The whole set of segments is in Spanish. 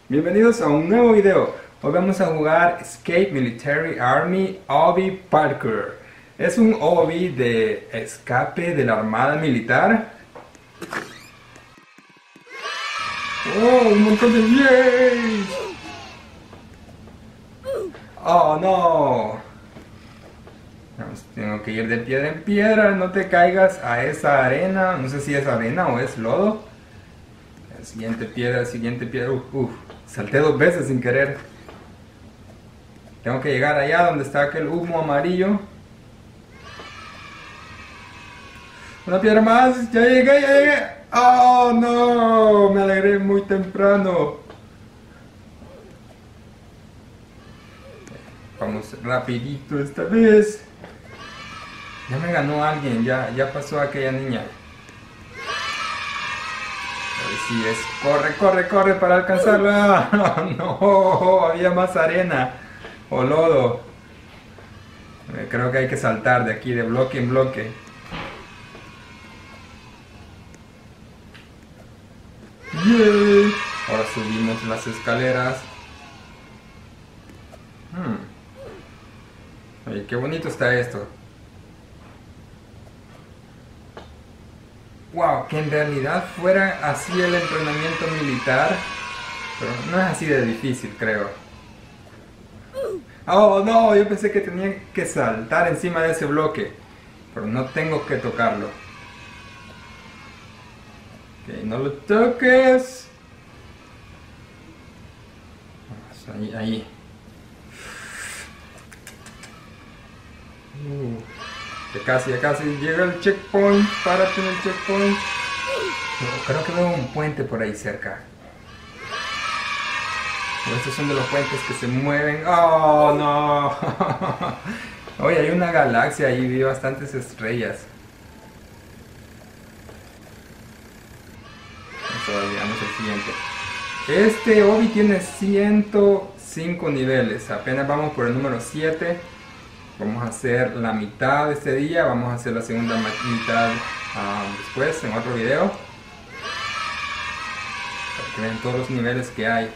Bienvenidos a un nuevo video. Hoy vamos a jugar Escape Military Army Obby Parkour. Es un obby de escape de la Armada Militar. ¡Oh, un montón de yays! ¡Oh, no! Tengo que ir de piedra en piedra. No te caigas a esa arena. No sé si es arena o es lodo. Siguiente piedra, siguiente piedra. Salté dos veces sin querer. Tengo que llegar allá donde está aquel humo amarillo. Una piedra más. Ya llegué, ya llegué. Oh no, me alegré muy temprano. Vamos rapidito esta vez. Ya me ganó alguien, ya pasó aquella niña. Sí es, corre, corre, corre para alcanzarla. No, había más arena o lodo. Creo que hay que saltar de aquí de bloque en bloque. ¡Yay! Ahora subimos las escaleras. Oye, qué bonito está esto. Wow, que en realidad fuera así el entrenamiento militar, pero no es así de difícil, creo. Oh no, yo pensé que tenía que saltar encima de ese bloque, pero no tengo que tocarlo. Ok, no lo toques. Vamos, ahí. Ya casi llega el checkpoint. Párate en el checkpoint. Creo que veo un puente por ahí cerca. Estos son de los puentes que se mueven. ¡Oh, no! Oye, hay una galaxia ahí, vi bastantes estrellas. Eso, digamos el siguiente. Este obby tiene 105 niveles. Apenas vamos por el número 7. Vamos a hacer la mitad de este día. Vamos a hacer la segunda mitad después, en otro video. Para que vean todos los niveles que hay.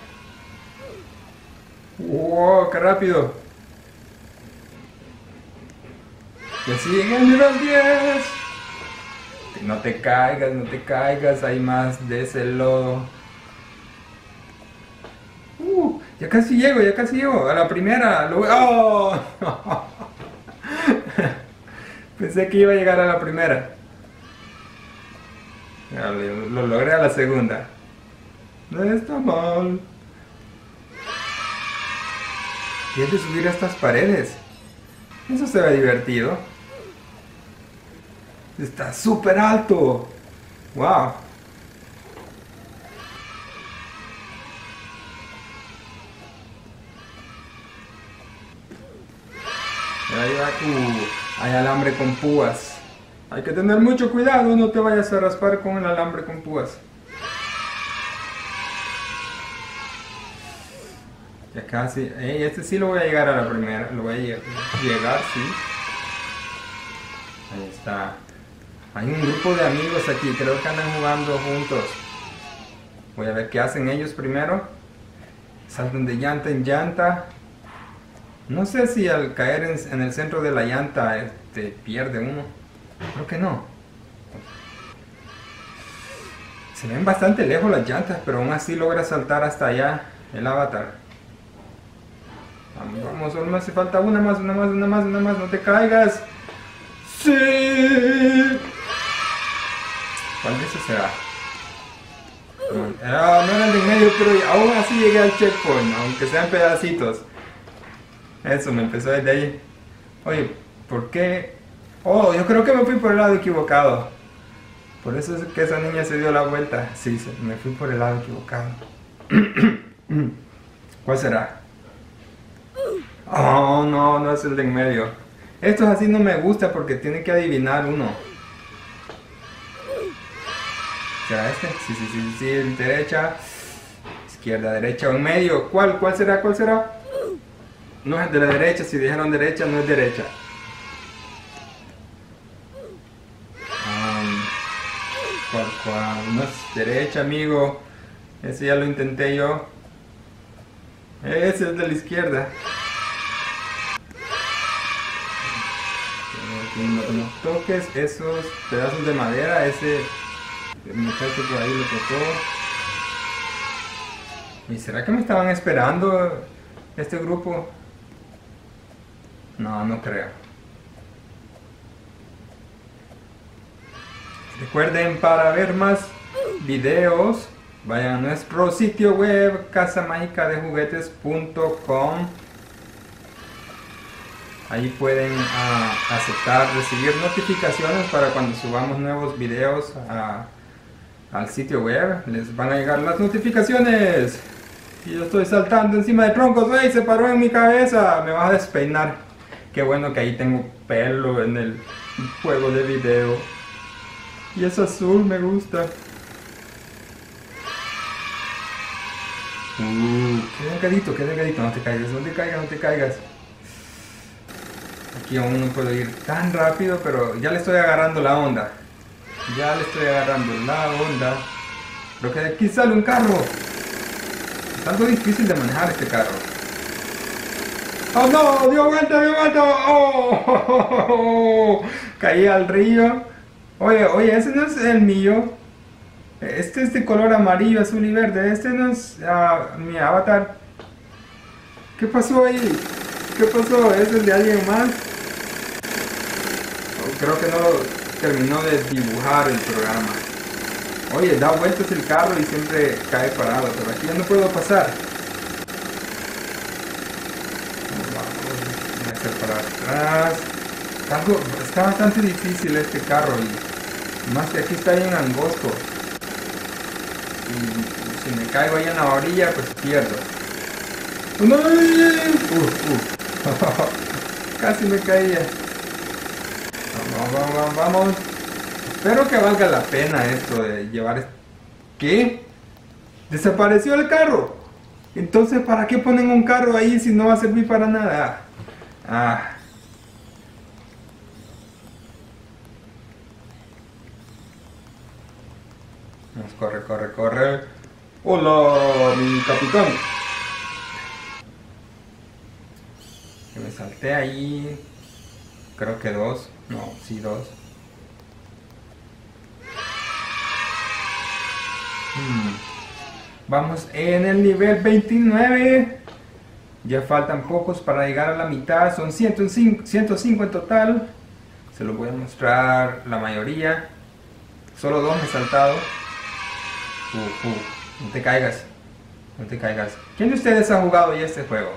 ¡Wow! ¡Qué rápido! Y así en el nivel 10. No te caigas, no te caigas. Hay más de ese lodo. Ya casi llego. A la primera. ¡Oh! Pensé que iba a llegar a la primera. Lo logré a la segunda. No está mal. ¿Quieres subir a estas paredes? Eso se ve divertido. Está súper alto. Wow. Ahí va, hay alambre con púas. Hay que tener mucho cuidado, no te vayas a raspar con el alambre con púas. Ya casi, este sí lo voy a llegar a la primera, lo voy a llegar, sí. Ahí está. Hay un grupo de amigos aquí, creo que andan jugando juntos. Voy a ver qué hacen ellos primero. Saltan de llanta en llanta. No sé si al caer en el centro de la llanta pierde uno. Creo que no. Se ven bastante lejos las llantas, pero aún así logra saltar hasta allá el avatar. Vamos, solo me hace falta una más, no te caigas. ¡Sí! ¿Cuál de esos será? No era el de en medio, pero aún así llegué al checkpoint, aunque sean pedacitos. Eso, me empezó desde ahí. Oye, ¿por qué? Oh, yo creo que me fui por el lado equivocado. Por eso es que esa niña se dio la vuelta. Sí, me fui por el lado equivocado. ¿Cuál será? Oh, no es el de en medio. Estos así no me gusta porque tiene que adivinar uno. ¿Será este? Sí, derecha. Izquierda, derecha o en medio. ¿Cuál será? No es de la derecha, si dijeron derecha, no es derecha. ¿Cuál? No es derecha, amigo. Ese ya lo intenté yo. Ese es de la izquierda. No toques esos pedazos de madera. Ese muchacho por ahí lo tocó. ¿Y será que me estaban esperando este grupo? No, no creo. Recuerden, para ver más videos, vayan a nuestro sitio web casamagicadejuguetes.com. Ahí pueden aceptar, recibir notificaciones para cuando subamos nuevos videos al sitio web. Les van a llegar las notificaciones. Y yo estoy saltando encima de troncos. ¡Ey! Se paró en mi cabeza. Me vas a despeinar. Qué bueno que ahí tengo pelo en el juego de video. Y es azul, me gusta. Qué delgadito. No te caigas, no te caigas, no te caigas. Aquí aún no puedo ir tan rápido, pero ya le estoy agarrando la onda. Ya le estoy agarrando la onda. Creo que de aquí sale un carro. Es algo difícil de manejar este carro. ¡Oh no! ¡Dio vuelta, dio vuelta! ¡Oh! Caí al río. Oye, ese no es el mío. Este es de color amarillo, azul y verde. Este no es mi avatar. ¿Qué pasó ahí? ¿Qué pasó? ¿Ese es de alguien más? Creo que no lo terminó de dibujar el programa. Oye, da vueltas el carro y siempre cae parado, pero aquí ya no puedo pasar. Voy a hacer para atrás. Está bastante difícil este carro y más que aquí está bien angosto. Y si me caigo ahí en la orilla, pues pierdo. ¡No! Casi me caía. Vamos. Espero que valga la pena esto de llevar... ¿Qué? ¿Desapareció el carro? Entonces, ¿para qué ponen un carro ahí si no va a servir para nada? Vamos, corre. ¡Hola, mi capitán! Que me salté ahí. Creo que 2. No, sí, 2. Vamos en el nivel 29. Ya faltan pocos para llegar a la mitad. Son 105 en total. Se los voy a mostrar la mayoría. Solo 2 me he saltado. No te caigas. No te caigas. ¿Quién de ustedes ha jugado ya este juego?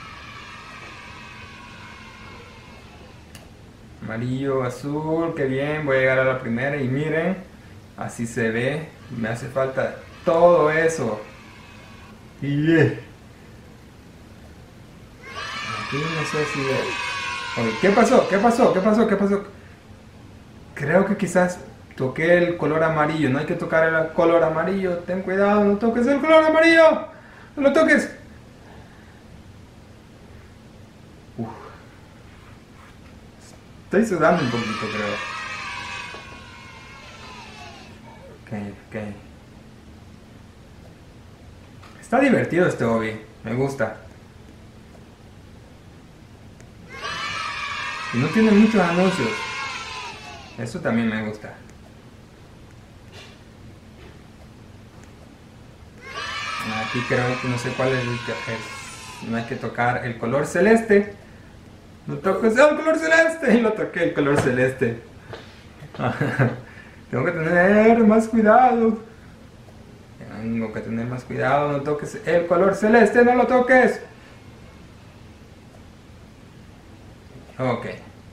Amarillo, azul, qué bien, voy a llegar a la primera y miren, así se ve, me hace falta todo eso. Aquí no sé si... Oye, ¿qué pasó? Creo que quizás toqué el color amarillo, no hay que tocar el color amarillo, ten cuidado, no toques el color amarillo, no lo toques. Estoy sudando un poquito, creo. Ok. Está divertido este hobby, me gusta. Y no tiene muchos anuncios. Eso también me gusta. Aquí creo que no sé cuál es el que es. No hay que tocar el color celeste. No toques el color celeste. Y lo toqué el color celeste. Tengo que tener más cuidado. No toques el color celeste. No lo toques. Ok.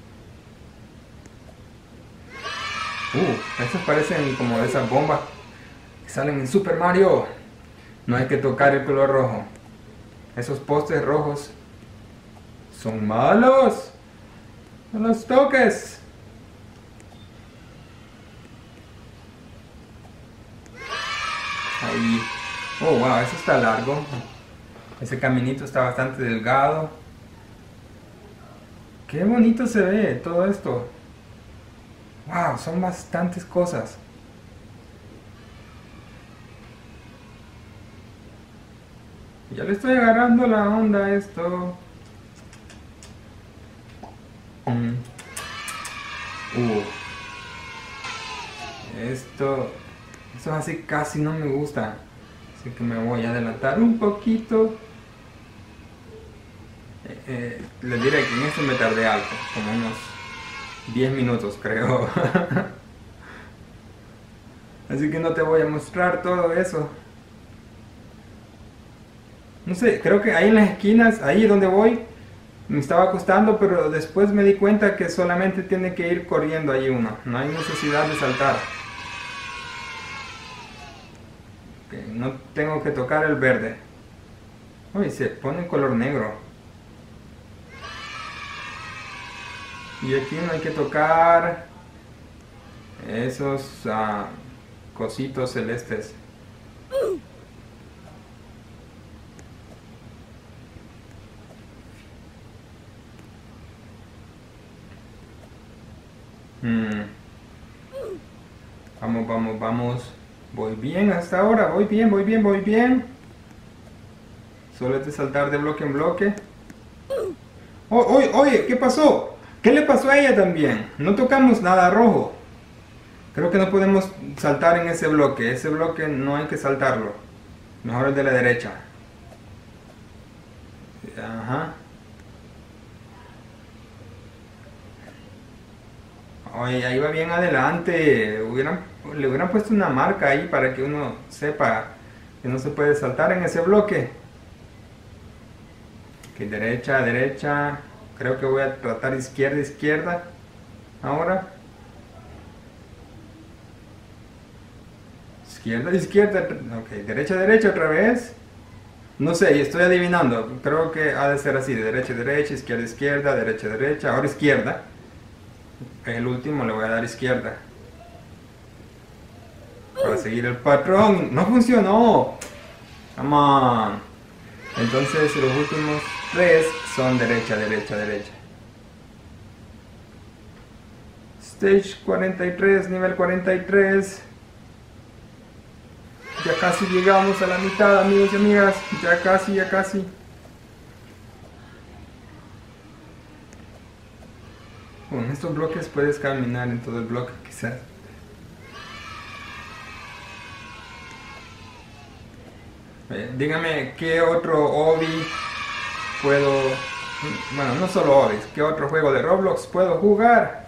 Estos parecen como de esas bombas que salen en Super Mario. No hay que tocar el color rojo. Esos postes rojos son malos. No los toques. Ahí. Oh, wow, eso está largo. Ese caminito está bastante delgado. Qué bonito se ve todo esto. Wow, son bastantes cosas. Ya le estoy agarrando la onda a esto. Esto así casi no me gusta. Así que me voy a adelantar un poquito. Les diré que en esto me tardé algo, como unos 10 minutos creo. Así que no te voy a mostrar todo eso. No sé, creo que ahí en las esquinas, ahí donde voy, me estaba costando, pero después me di cuenta que solamente tiene que ir corriendo ahí uno. No hay necesidad de saltar. No tengo que tocar el verde. Uy, se pone en color negro. Y aquí no hay que tocar esos cositos celestes. Vamos, vamos, vamos. Voy bien hasta ahora, voy bien, voy bien, voy bien. Solo es de saltar de bloque en bloque. Oh, oye, ¿qué pasó? ¿Qué le pasó a ella también? No tocamos nada rojo. Creo que no podemos saltar en ese bloque. Ese bloque no hay que saltarlo. Mejor el de la derecha. Ajá. Oye, ahí va bien adelante. Le hubieran puesto una marca ahí para que uno sepa que no se puede saltar en ese bloque. Que derecha, derecha. Creo que voy a tratar izquierda, izquierda. Ahora. Izquierda, izquierda. Ok, derecha, derecha otra vez. No sé, estoy adivinando. Creo que ha de ser así. De derecha, derecha, izquierda, izquierda, derecha, derecha. Ahora izquierda. El último le voy a dar izquierda. Para seguir el patrón. ¡No funcionó! Come on. Entonces los últimos tres son derecha, derecha, derecha. Stage 43, nivel 43. Ya casi llegamos a la mitad, amigos y amigas. Ya casi, ya casi. Con estos bloques puedes caminar en todo el bloque, quizás. Dígame qué otro hobby puedo... Bueno, no solo hobbies, qué otro juego de Roblox puedo jugar.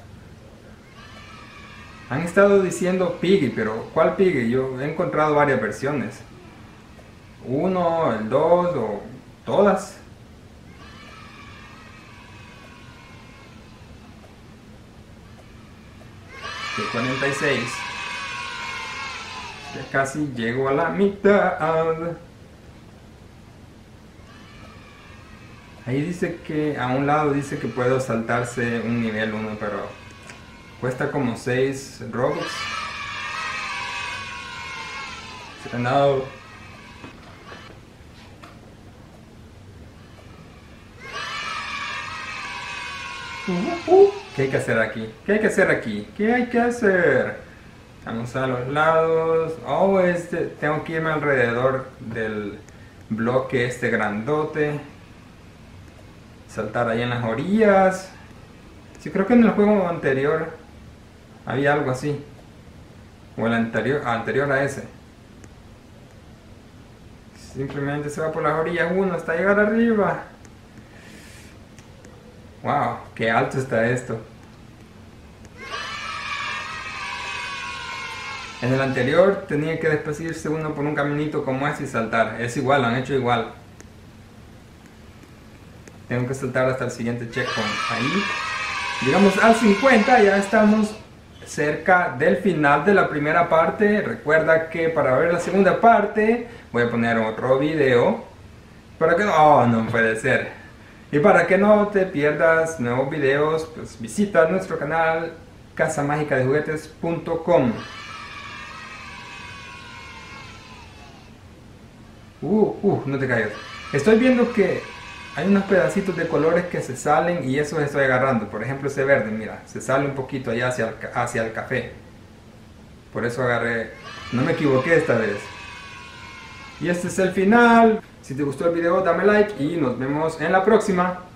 Han estado diciendo Piggy, pero ¿cuál Piggy? Yo he encontrado varias versiones. Uno, el 2 o todas. De 46. Ya casi llego a la mitad. Ahí dice que a un lado dice que puedo saltarse un nivel 1, pero cuesta como 6 Robux. No. ¿Qué hay que hacer aquí? ¿Qué hay que hacer aquí? ¿Qué hay que hacer? Vamos a los lados. Oh, tengo que irme alrededor del bloque este grandote. Saltar ahí en las orillas. Sí, creo que en el juego anterior había algo así. O el anterior a ese. Simplemente se va por las orillas uno hasta llegar arriba. Wow, qué alto está esto. En el anterior tenía que desplazarse uno por un caminito como ese y saltar. Es igual, lo han hecho igual. Tengo que saltar hasta el siguiente checkpoint. Ahí, llegamos al 50, ya estamos cerca del final de la primera parte. Recuerda que para ver la segunda parte voy a poner otro video. Para que no, oh, no puede ser. Y para que no te pierdas nuevos videos, pues visita nuestro canal casamagicadejuguetes.com. No te caigas. Estoy viendo que hay unos pedacitos de colores que se salen y eso estoy agarrando. Por ejemplo, ese verde, mira, se sale un poquito allá hacia el café. Por eso agarré, no me equivoqué esta vez. Y este es el final. Si te gustó el video dame like y nos vemos en la próxima.